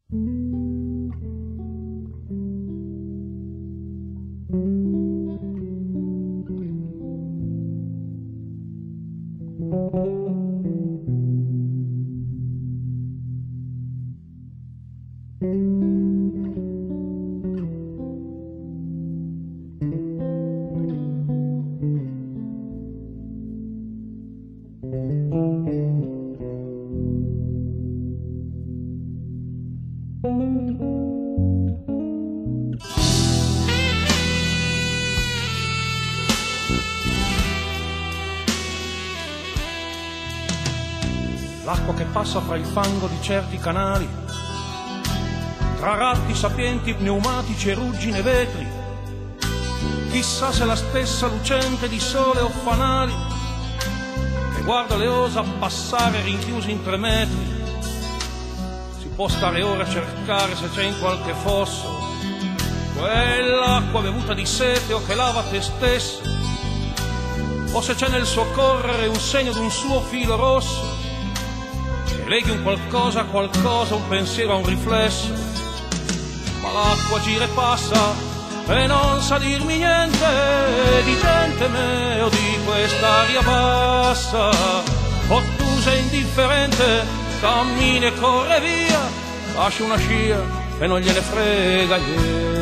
L'acqua che passa fra il fango di certi canali, tra ratti sapienti, pneumatici e ruggine vetri, chissà se la stessa lucente di sole o fanali che guarda le osa passare rinchiusi in 3 metri. Si può stare ore a cercare se c'è in qualche fosso quell'acqua bevuta di sete o che lava te stesso, o se c'è nel suo correre un segno d'un suo filo rosso che leghi un qualcosa a qualcosa, un pensiero a un riflesso. Ma l'acqua gira e passa e non sa dirmi niente di gente me o di quest'aria bassa, ottusa e indifferente, cammina e corre via, lascia una scia e non gliene frega niente.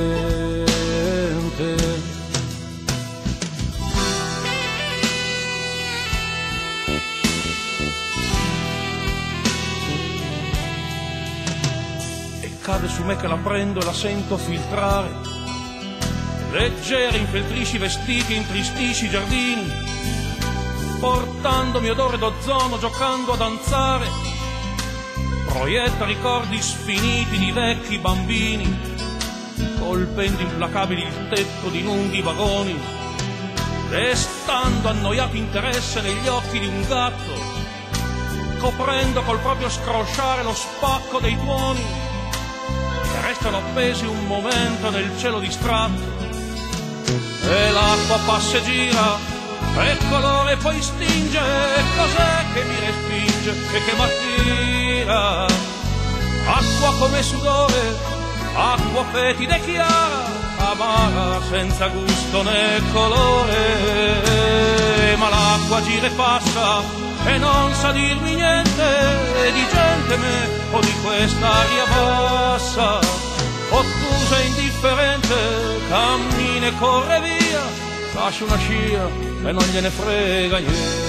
Cade su me che la prendo e la sento filtrare, leggera infiltrisci i vestiti, intristisci i giardini, portandomi odore d'ozono, giocando a danzare, proietta ricordi sfiniti di vecchi bambini, colpendo implacabili il tetto di lunghi vagoni, destando annoiato interesse negli occhi di un gatto, coprendo col proprio scrosciare lo spacco dei tuoni che restano appesi un momento nel cielo distratto. E l'acqua passa e gira, e colore poi stinge, cos'è che mi respinge e che m'attira? Acqua come sudore, acqua fetida e chiara, amara senza gusto né colore. Ma l'acqua gira e passa e non sa dirmi niente di gente me o di quest'aria bassa, ottusa e indifferente, cammina e corre via, lascia una scia e non gliene frega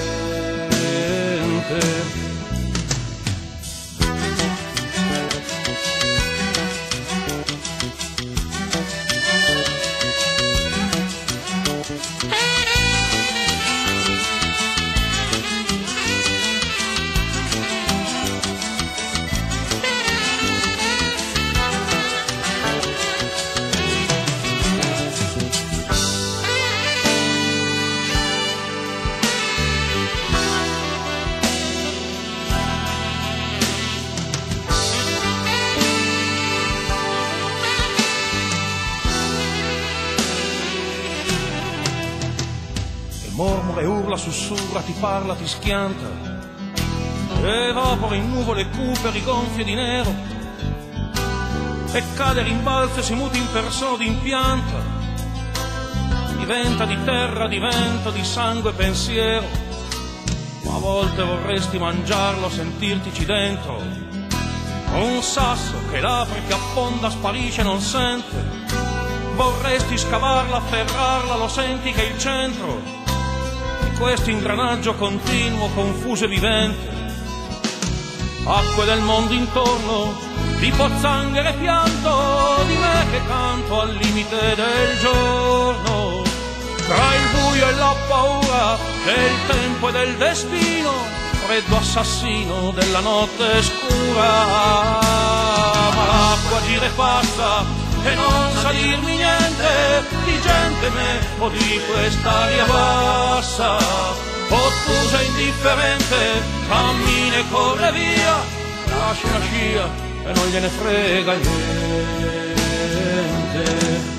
niente. Mormora e urla, sussurra, ti parla, ti schianta, evapora in nuvole cupe, rigonfie di nero, e cade, rimbalza e si muta in persona d'impianta, diventa di terra, diventa di sangue e pensiero, ma a volte vorresti mangiarlo, sentirtici dentro, un sasso che l'apre, che affonda, sparisce, non sente, vorresti scavarla, afferrarla, lo senti che è il centro questo ingranaggio continuo, confuso e vivente. Acque del mondo intorno, di pozzanghere e pianto, di me che canto al limite del giorno, tra il buio e la paura del tempo e del destino, freddo assassino della notte scura. Ma l'acqua gira e passa e non sa dirmi niente di gente me o di quest'aria bassa, ottusa e indifferente, cammina e corre via, lascia una scia e non gliene frega niente.